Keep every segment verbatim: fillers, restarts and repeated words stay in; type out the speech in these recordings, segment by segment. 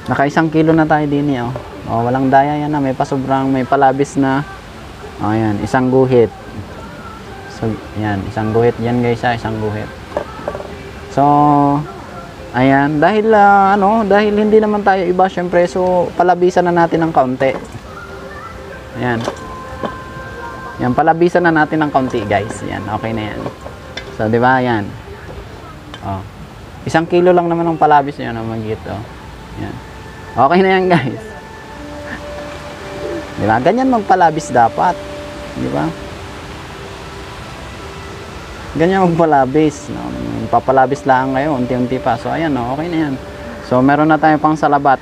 Naka isang kilo na tayo din eh, oh. Oh, walang daya yan na, may pasobrang, may palabis na. Oh, yan, isang guhit. So, yan, isang guhit yan guys, ha, isang guhit. So, ayan, dahil uh, ano, dahil hindi naman tayo iba, syempre, so palabisan na natin ng kaunti. Ayan. Yan, palabisan na natin ng kaunti, guys. Yan, okay na yan. So, di ba? Yan. Oh. Isang kilo lang naman ng palabis niyo na magit, oh. Yan. Okay na yan, guys. Di ba? Ganyan magpalabis dapat. Di ba? Ganyan magpalabis, no? Papalabis lang kayo, unti-unti pa. So, ayan, no? Okay na yan. So, meron na tayo pang salabat.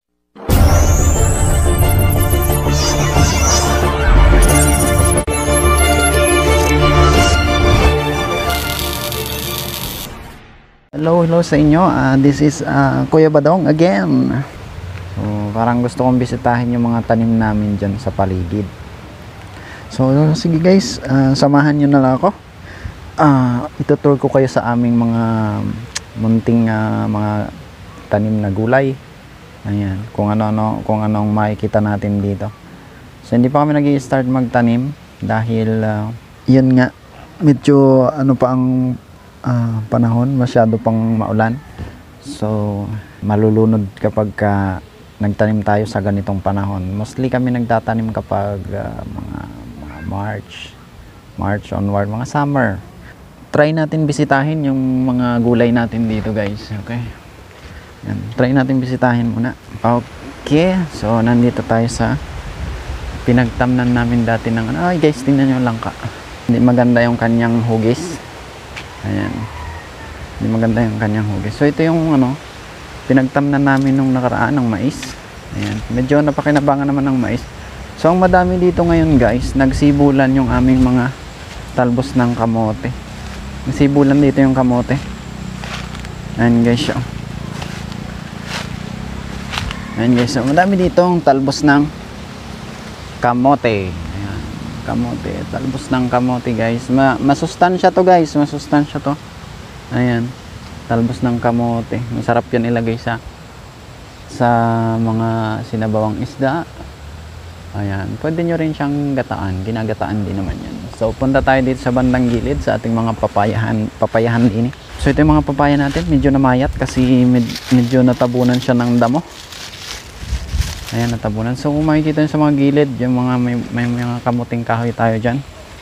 Hello, hello sa inyo. Uh, this is uh, Kuya Badong again. So, parang gusto kong bisitahin yung mga tanim namin dyan sa paligid. So, sige guys, uh, samahan nyo na lang ako. Uh, itutur ko kayo sa aming mga munting uh, mga tanim na gulay. Ayan, kung ano-ano, kung anong makikita natin dito. So, hindi pa kami nag-i-start magtanim dahil uh, yun nga, medyo ano pa ang uh, panahon, masyado pang maulan. So, malulunod kapag ka nagtanim tayo sa ganitong panahon. Mostly kami nagtatanim kapag uh, mga, mga March, March onward, mga summer. Try natin bisitahin yung mga gulay natin dito guys. Okay. Yan. Try natin bisitahin muna. Okay. So, nandito tayo sa pinagtamnan namin dati ng ano. Ay guys, tingnan nyo lang ka. Hindi maganda yung kanyang hugis. Ayan. Hindi maganda yung kanyang hugis. So, ito yung ano, pinagtamnan namin nung nakaraan ng mais. Ayan. Medyo napakinabangan naman ng mais. So, ang madami dito ngayon guys, nagsibulan yung aming mga talbos ng kamote. Nagsibulan dito yung kamote. Ayan guys. So. Ayan guys. So, madami dito ang talbos ng kamote. Ayan. Kamote. Talbos ng kamote guys. Ma masustansya to guys. Masustansya to. Ayan. Talbos ng kamote. Masarap yan ilagay sa sa mga sinabawang isda. Ayan. Pwede nyo rin siyang gataan. Ginagataan din naman yan. So, punta tayo dito sa bandang gilid sa ating mga papayahan, papayahan din. So, ito yung mga papaya natin. Medyo namayat kasi med medyo natabunan siya ng damo. Ayan, natabunan. So, kung makikita nyo sa mga gilid, yung mga may, may mga kamuting kahoy tayo dyan.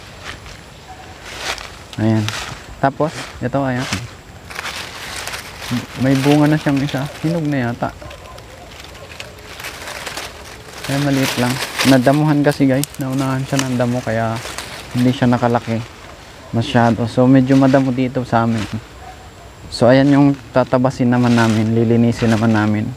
Ayan. Tapos, ito, ayan. May bunga na siyang isa. Hinog na yata. Kaya maliit lang. Nadamuhan kasi guys. Naunahan siya ng damo kaya hindi siya nakalaki masyado. So medyo madamo dito sa amin. So ayan yung tatabasin naman namin. Lilinisin naman namin.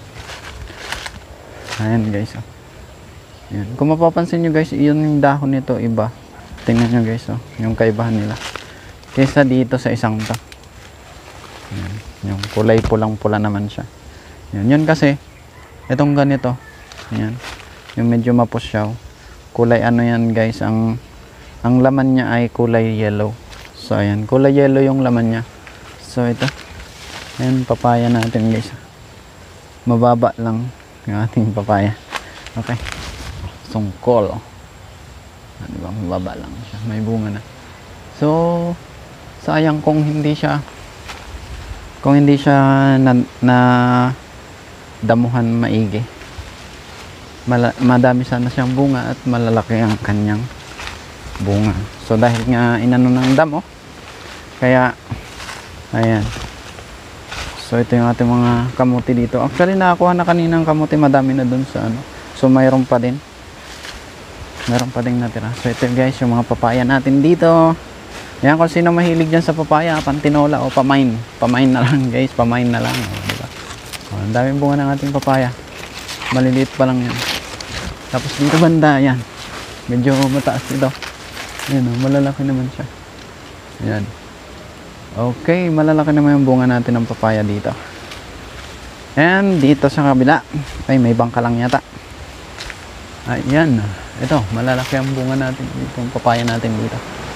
Ayan guys. Oh. Ayan. Kung mapapansin nyo guys, yun yung dahon nito iba. Tingnan nyo guys. Oh. Yung kaibahan nila. Kesa dito sa isang to. Ayan. Yung kulay pulang-pula naman siya. Yun, yun kasi itong ganito. Ayan. Yung medyo mapusyaw. Kulay ano yan guys. Ang ang laman niya ay kulay yellow. So ayan. Kulay yellow yung laman niya. So ito. Ayan. Papaya natin guys. Mababa lang yung ating papaya. Okay. Sungkol. Ano ba? Mababa lang siya. May bunga na. So sayang kung hindi siya kung hindi siya na, na damuhan maigi. Mala, madami sana siyang bunga at malalaki ang kanyang bunga. So dahil nga inano ng damo, kaya ayan. So ito yung ating mga kamuti dito. Actually nakakuha na kaninang kamuti, madami na dun sa ano. So mayroon pa din. Mayroon pa din natira. So ito guys yung mga papaya natin dito. Yan, kung sino mahilig dyan sa papaya, pantinola o pamain. Pamain na lang guys, pamain na lang. O, diba? O, ang daming bunga ng ating papaya. Maliliit pa lang yan. Tapos dito banda, yan. Medyo mataas ito. Yan o, malalaki naman siya. Yan. Okay, malalaki naman yung bunga natin ng papaya dito. And dito sa kabila, ay may bangka lang yata. Ayan. Ito, malalaki ang bunga natin. Itong papaya natin dito.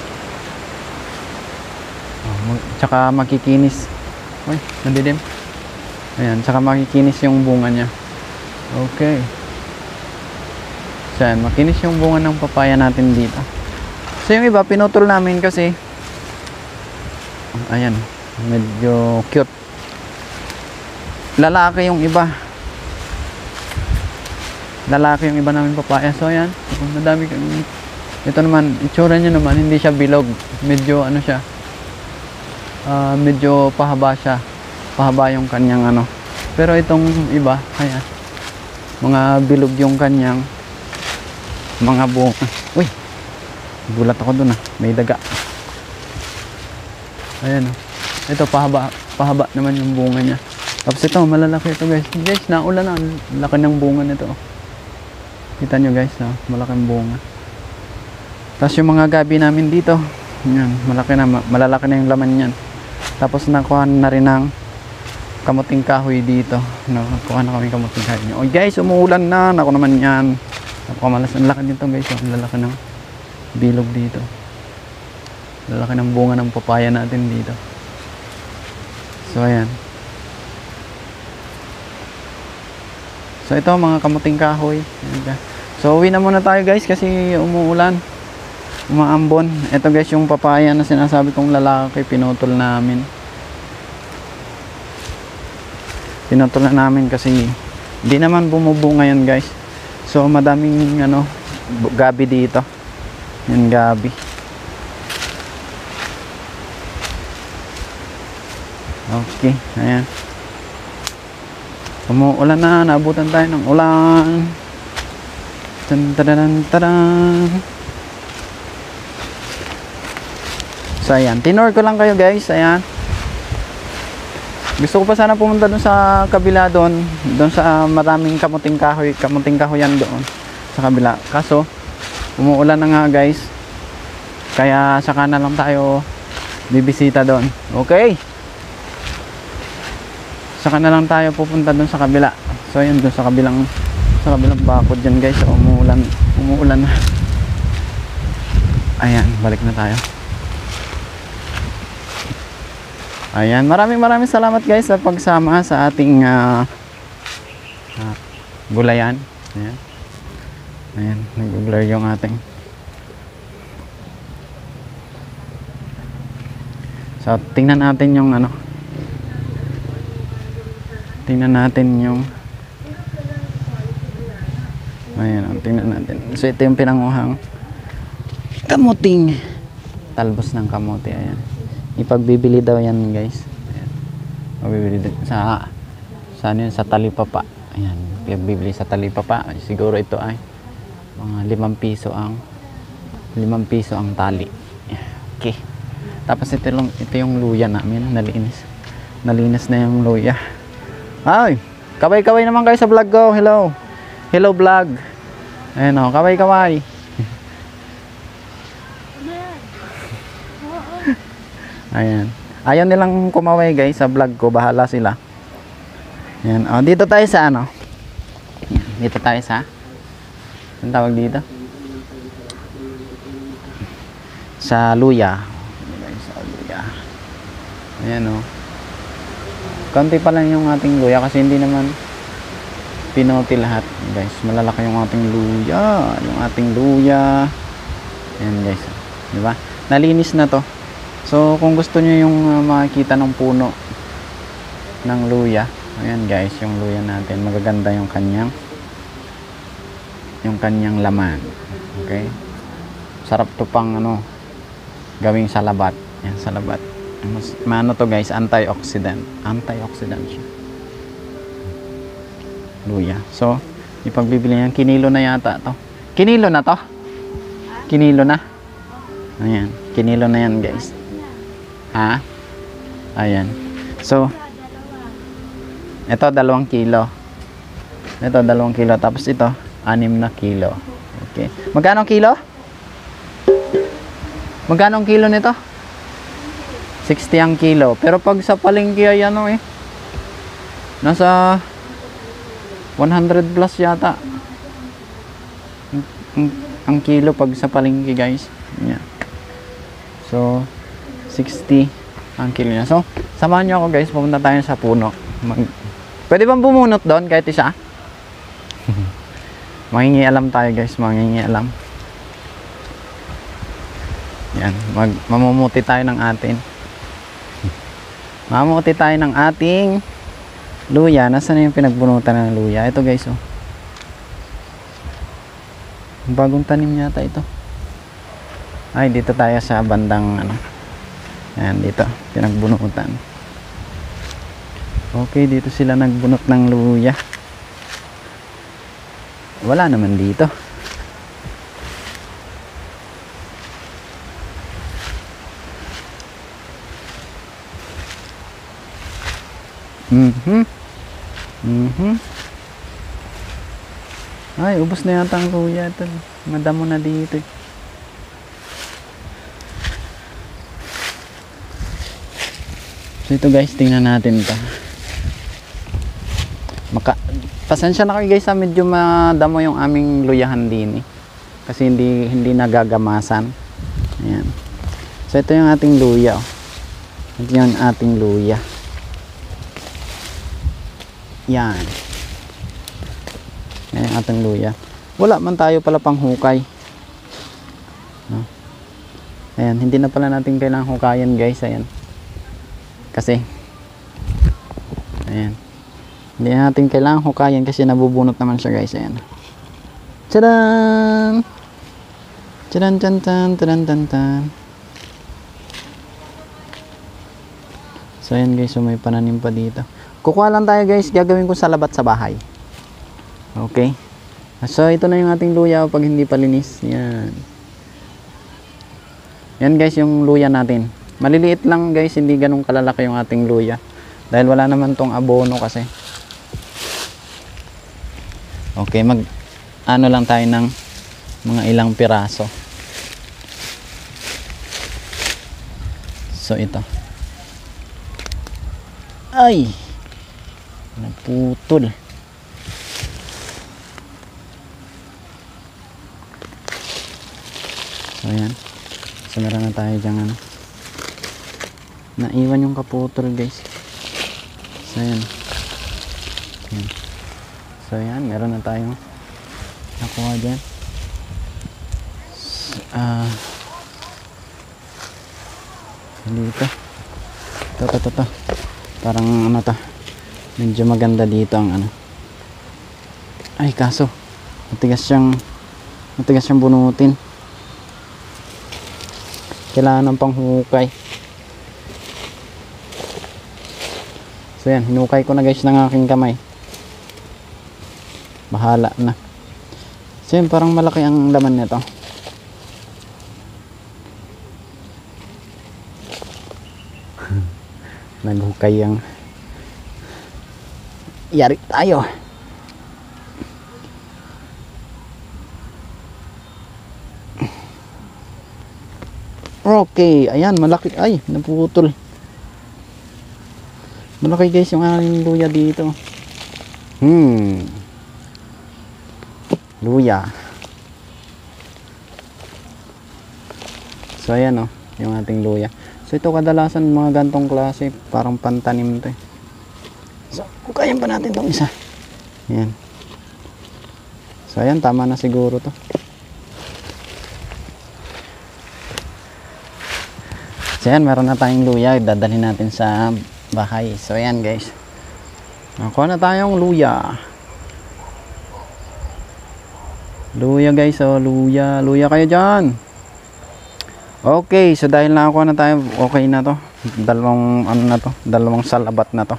Oh, tsaka makikinis. Uy, nadidim. Ayan, tsaka makikinis yung bunga niya. Okay. So, yan, makinis yung bunga ng papaya natin dito. So, yung iba, pinutol namin kasi, ayan, medyo cute. Lalaki yung iba. Lalaki yung iba namin papaya. So, ayan, madami kami. Ito naman, itsura niya naman, hindi siya bilog. Medyo, ano siya, uh, medyo pahaba siya. Pahaba yung kanyang, ano. Pero itong iba, ayan, mga bilog yung kanyang mga bunga. Uy, gulat ako dun ah, may daga. Ayan oh. Ito pahaba, pahaba naman yung bunga niya. Tapos ito, malalaki ito guys. Guys, naulan na, laki ng bunga nito oh. Kita nyo guys, oh, malaking bunga. Tapos yung mga gabi namin dito, yan, malaki na, malalaki na yung laman niyan. Tapos nakuha na rin ng kamuting kahoy dito. Nakuha na kami kamuting kahoy. Oh guys, umuulan na. Naku naman yan. Napakamalas. Ang laki dito guys. Ang lalaki ng bilog dito. Lalaki ng bunga ng papaya natin dito. So ayan. So ito mga kamuting kahoy. So uwi na muna tayo guys kasi umuulan. Umaambon. Ito guys yung papaya na sinasabi kong lalaki. Pinutol namin. Pinutol na namin kasi hindi naman bumubunga yan guys. So madaming ano gabi dito. Yan gabi. Okay, ayan. Umuulan na, naabutan tayo ng ulan. Tan tadan tadan. So ayan, tinor ko lang kayo guys, ayan. Gusto ko pa sana pumunta doon sa kabila doon, doon sa maraming kamuting kahoy, kamuting kahoyan doon sa kabila. Kaso umuulan na nga guys. Kaya saka na lang tayo bibisita doon. Okay. Saka na lang tayo pupunta doon sa kabila. So ayun doon sa kabilang sa kabilang bakod diyan guys, umuulan, umuulan na. Ayan, balik na tayo. Ayan, maraming maraming salamat guys sa pagsama sa ating uh, uh, gulayan. Ayan. Ayan, nag-blur yung ating. So, tingnan natin yung ano. Tingnan natin yung ayan, tingnan natin. So, ito yung pinanguhang kamuting. Talbos ng kamote, ayan. Ipagbibili daw yan guys. Ayan. Magbibili sa sa ano yun, sa talipapa. Ayan, ipagbibili sa talipapa. Siguro ito ay mga limang piso ang limang piso ang tali. Okay. Tapos ito yung, ito yung luya namin, nalinis. Nalinis na yung luya. Ay, kaway-kaway naman kayo sa vlog ko. Hello. Hello vlog. Ayan o, kaway-kaway. Ayan. Ayaw nilang kumaway guys sa vlog ko. Bahala sila. Ayan. O, dito tayo sa ano. Dito tayo sa. Ang tawag dito? Sa luya. Sa luya. Ayan o. Konti pa lang yung ating luya kasi hindi naman pinuti lahat guys. Malalaki yung ating luya. Yung ating luya. Ayan guys. Diba? Nalinis na to. So, kung gusto nyo yung uh, makikita ng puno ng luya, ayan guys, yung luya natin, magaganda yung kanyang yung kanyang laman. Okay? Sarap to pang ano, gawing salabat. Yan, salabat. Mas, maano to guys, antioxidant. Antioxidant siya. Luya. So, ipagbibili yan, kinilo na yata to. Kinilo na to? Kinilo na? Ayan, kinilo na yan guys. Ha? Ayan. So, ito dalawang kilo. Ito dalawang kilo. Tapos ito, anim na kilo. Okay. Magkano kilo? Magkano kilo nito? sixty ang kilo. Pero pag sa palengke ay ano eh. Nasa one hundred plus yata. Ang, ang kilo pag sa palengke guys. Yeah. So, sixty ang kilo niya. So, samahan nyo ako guys, pupunta tayo sa puno. Mag... Pwede bang bumunot doon kahit isa? Mangingialam tayo guys, mangingialam. Yan, mag mamumuti tayo ng atin. Mamumuti tayo ng ating luya. Nasaan na yung pinagbunutan ng luya? Ito guys, oh. Bagong tanim yata ito. Ay, dito tayo sa bandang ano. Yan, dito, pinagbunutan. Okay, dito sila nagbunot ng luya. Wala naman dito. Mhm. Mhm. Ay, ubos na yata ang luya ito. Madamo na dito. So ito guys, tingnan natin ito. Maka pasensya na kayo guys, sa medyo madamo yung aming luyahan din eh. Kasi hindi hindi nagagamasan. Ayan. So ito yung ating luya. Oh. Ito yung ating luya. Yan. Yan yung ating luya. Wala man tayo pala pang hukay. No? Ayan, hindi na pala natin kailangang hukayan guys. Ayan. Kasi ayan. Hindi na natin kailangang hukayan kasi nabubunot naman siya guys. Ayan. Tadaan! Tadaan, tan, tan, tadaan, tan, tan. So ayan guys, so may pananim pa dito. Kukuha lang tayo guys, gagawin ko sa labat sa bahay. Okay. So ito na yung ating luya pag hindi pa linis. Yan. Yan guys yung luya natin. Maliliit lang guys, hindi ganun kalalaki yung ating luya. Dahil wala naman tong abono kasi. Okay, mag ano lang tayo ng mga ilang piraso. So ito. Ay! Naputol. So ayan. So meron na tayo dyan ano. Naiwan yung kaputol guys. So ayan. Ayan. So ayan, meron na tayo nakuha dyan. So, uh, dito. Ito, ito, ito, ito. Parang ano to. Medyo maganda dito ang ano. Ay kaso matigas siyang matigas siyang bunutin. Kailangan ng panghukay. So yan, hinukay ko na guys ng aking kamay. Bahala na. So yan, parang malaki ang laman nito. Naghukay ang yari tayo. Okay, ayan, malaki. Ay, naputol. Malaki guys yung aking luya dito. Hmm. Luya. So ayan oh, yung ating luya. So ito kadalasan mga gantong klase, parang pantanim to eh. So, kukayan pa natin itong isa. Ayan. So, ayan. Tama na siguro to. So, ayan. Meron na tayong luya. Dadalhin natin sa bahay. So, ayan guys. Nakuha na tayong luya. Luya guys. So, luya. Luya kayo dyan. Okay. So, dahil nakakuha na tayo, okay na to. Dalawang, ano na to. Dalawang salabat na to.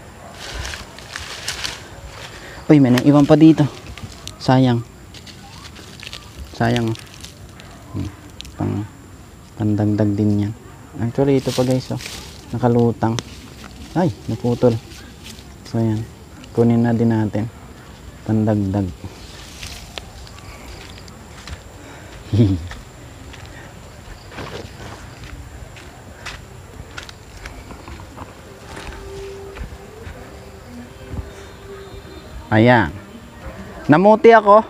Uy, may naiwan pa dito. Sayang. Sayang. Hmm. Pang pandagdag din yan. Actually, ito pa guys, oh. Nakalutang. Ay, naputol. So, yan. Kunin na din natin. Pandagdag. Ayan. Namuti ako.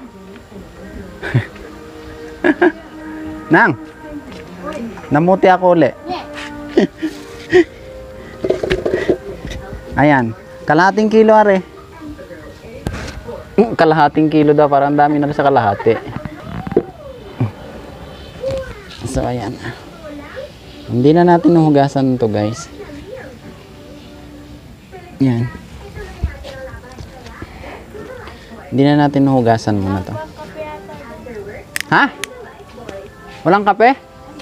Nang. Namuti ako uli. Ayan. Kalahating kilo are. Kalahating kilo daw, parang dami na sa kalahati. So ayan. Hindi na natin hugasan to guys. Yan. Hindi na natin hugasan muna to. Ha? Walang kape?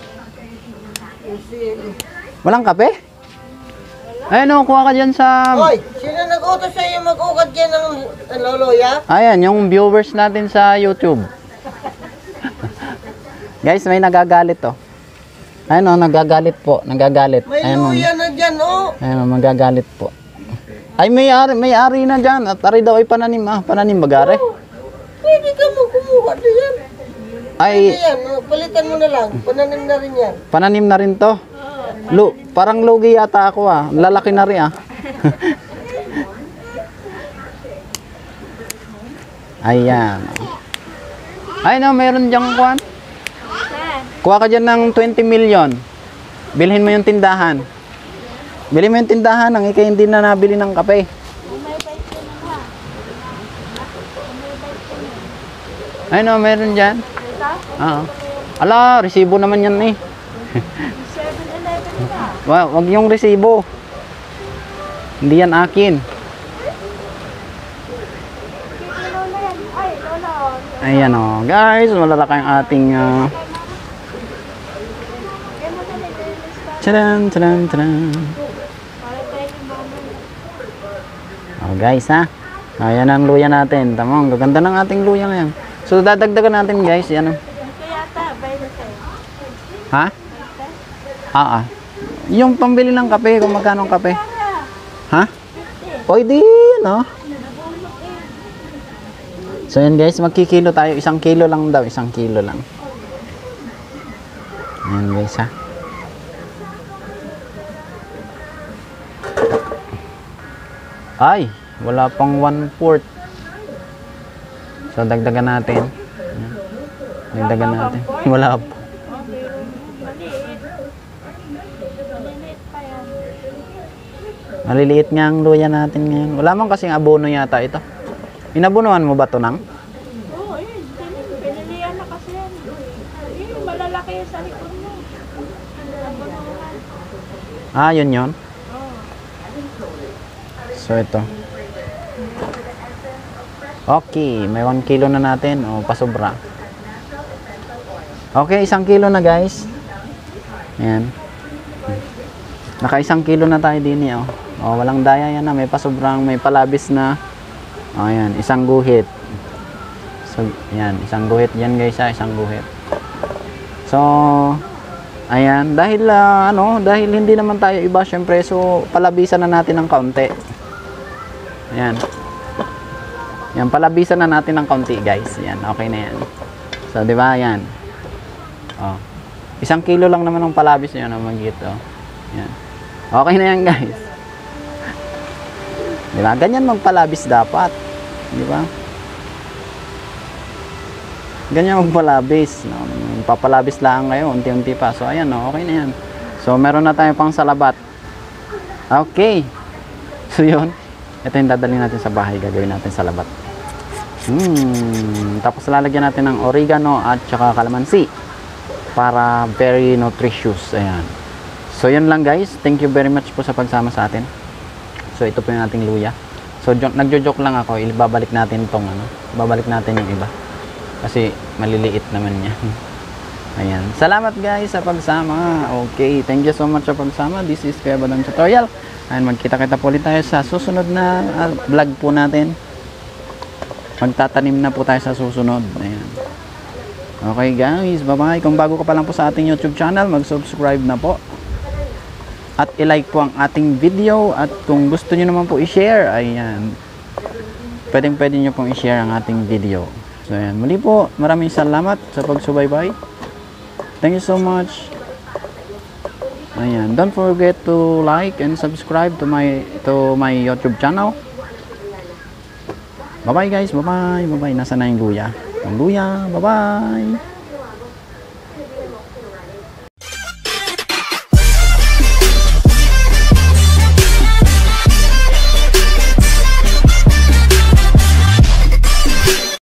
Walang kape? Ayun o, kuha ka dyan sa... Hoy, sino nag-utos sa'yo mag-ukad dyan ng ano, loya? Ayan, yung viewers natin sa YouTube. Guys, may nagagalit to. Ayun o, nagagalit po. Nagagalit. May Ayun, luya na dyan, oh. ayun o, magagalit po. Ay, may ari, may ari na dyan. At ari daw ay pananim ah. Pananim bagare. Oh, pwede ka magkumuha diyan. Ay, Pwede yan, oh, palitan mo na lang. Pananim na rin yan. pananim na rin to. Lu, parang lugi yata ako ah. Lalaki na rin ah. Ayan. Ay no, meron diyang kuhan. Kuha ka dyan ng twenty million. Bilhin mo yung tindahan. Bilhin mo yung tindahan nang ikay hindi na nabili ng kape. Ay no, meron dyan. Oo. Ala, resibo naman yan eh. Wa- Wag yung resibo. Hindi yan akin. Ayan o, guys, malalaki ang ating uh... Tadam, tadam, tadam. Oh guys ha. Ayan ang luya natin. Tama, ang gaganda ng ating luya ngayon. So dadagdagan natin guys, yan. Ha? Ah, ah. Yung pambili ng kape, kung magkano ang kape? Ha? O di, no? So yan guys, magkikilo tayo. Isang kilo lang daw, isang kilo lang. Ayan guys ha. Ay, wala pang one fourth. So dagdagan natin. Ayan. Dagdagan natin. Wala pa. Maliliit nga ang luya natin ngayon. Wala man kasing abono yata ito. Inabunuhan mo ba ito nang? Oo, yun. Pinilihan na kasi yan. Yun, malalaki yung sa likod mo. Ah, yun yun. Oo. So ito. Okay, may one kilo na natin. O, pasobra. Okay, isang kilo na guys. Ayan. Naka isang kilo na tayo din eh. Oh. Oh, walang daya yan na. May pasobrang, may palabis na. Oh, ayan. Isang guhit. So, ayan. Isang guhit yan guys ha. Isang guhit. So, ayan. Dahil, uh, ano, dahil hindi naman tayo iba syempre. So, palabisan na natin ng kaunti. Ayan. Yan, palabisan na natin ng kaunti guys. Ayan. Okay na yan. So, di ba? Ayan. Oh. Isang kilo lang naman ng palabis yun. Ang magit. Oh. Ayan. Okay na yan guys. Di ba? Ganyan magpalabis dapat. Di ba? Ganyan magpalabis. No? Papalabis lang kayo. Unti-unti pa. So ayan. No? Okay na yan. So meron na tayo pang salabat. Okay. So yun. Ito yung dadalhin natin sa bahay. Gagawin natin salabat. Hmm. Tapos lalagyan natin ng oregano at saka kalamansi. Para very nutritious. Ayan. So yun lang guys. Thank you very much po sa pagsama sa atin. So ito po yung ating luya. So nagjo-joke lang ako, ibabalik natin tong ano. Babalik natin yung iba. Kasi maliliit naman yan. Ayan. Salamat guys sa pagsama. Okay, thank you so much sa pagsama. This is Kuya Badong Tutorial. And magkita-kita po ulit tayo sa susunod na uh, vlog po natin. Magtatanim na po tayo sa susunod. Ayan. Okay guys, bye-bye. Kung bago ka pa lang po sa ating YouTube channel, mag-subscribe na po. At i-like po ang ating video. At kung gusto nyo naman po i-share, ayan, pwedeng pwede nyo pong i-share ang ating video. So ayan, muli po, maraming salamat sa pagsubaybay. Thank you so much. Ayan, don't forget to like and subscribe to my to my YouTube channel. Bye bye guys, bye bye, bye bye. Nasa na yung luya? Yung luya, bye bye.